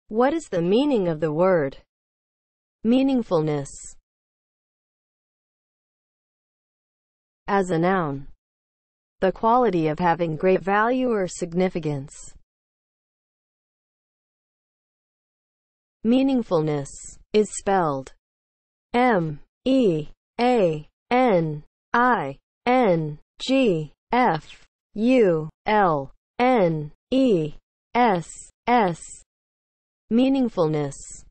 What is the meaning of the word meaningfulness? As a noun, the quality of having great value or significance. Meaningfulness is spelled MEANINGFULNESS. Meaningfulness.